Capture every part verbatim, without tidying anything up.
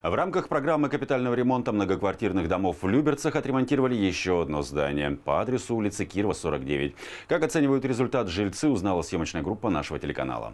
В рамках программы капитального ремонта многоквартирных домов в Люберцах отремонтировали еще одно здание по адресу улицы Кирова, сорок девять. Как оценивают результат жильцы, узнала съемочная группа нашего телеканала.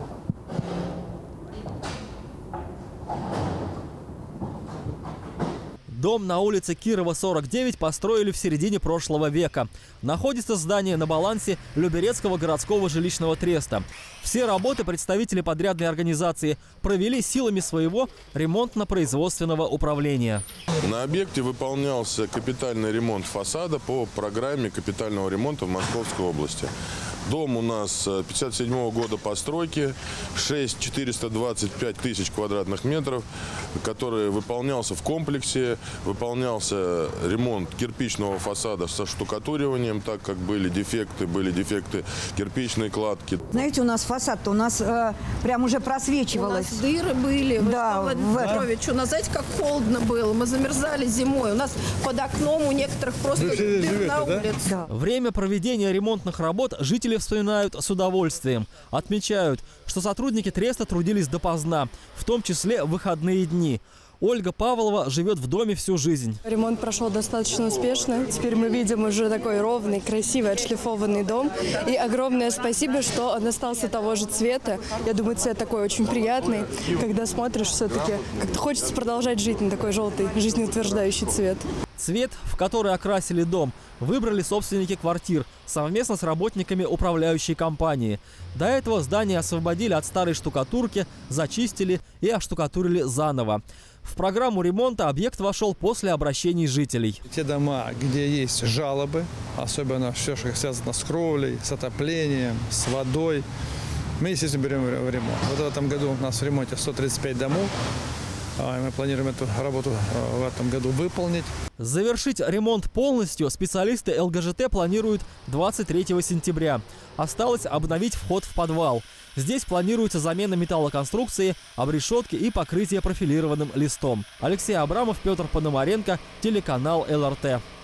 Дом на улице Кирова, сорок девять построили в середине прошлого века. Находится здание на балансе Люберецкого городского жилищного треста. Все работы представители подрядной организации провели силами своего ремонтно-производственного управления. На объекте выполнялся капитальный ремонт фасада по программе капитального ремонта в Московской области. Дом у нас пятьдесят седьмого года постройки, шесть тысяч четыреста двадцать пять тысяч квадратных метров, который выполнялся в комплексе. Выполнялся ремонт кирпичного фасада со штукатуриванием, так как были дефекты, были дефекты кирпичной кладки. Знаете, у нас фасад-то у нас э, прям уже просвечивалось. У нас дыры были. Да, Владимир Петрович, у нас, знаете, как холодно было. Мы замерзали зимой. У нас под окном у некоторых просто дыр на улице. Да. Время проведения ремонтных работ жители вспоминают с удовольствием. Отмечают, что сотрудники треста трудились допоздна, в том числе в выходные дни. Ольга Павлова живет в доме всю жизнь. Ремонт прошел достаточно успешно. Теперь мы видим уже такой ровный, красивый, отшлифованный дом. И огромное спасибо, что он остался того же цвета. Я думаю, цвет такой очень приятный. Когда смотришь, все-таки как-то хочется продолжать жить на такой желтый, жизнеутверждающий цвет. Цвет, в который окрасили дом, выбрали собственники квартир совместно с работниками управляющей компании. До этого здание освободили от старой штукатурки, зачистили и оштукатурили заново. В программу ремонта объект вошел после обращений жителей. Те дома, где есть жалобы, особенно все, что связано с кровлей, с отоплением, с водой, мы, естественно, берем в ремонт. Вот в этом году у нас в ремонте сто тридцать пять домов. Мы планируем эту работу в этом году выполнить. Завершить ремонт полностью специалисты эл гэ жэ тэ планируют двадцать третьего сентября. Осталось обновить вход в подвал. Здесь планируется замена металлоконструкции, обрешетки и покрытие профилированным листом. Алексей Абрамов, Петр Пономаренко, телеканал эл эр тэ.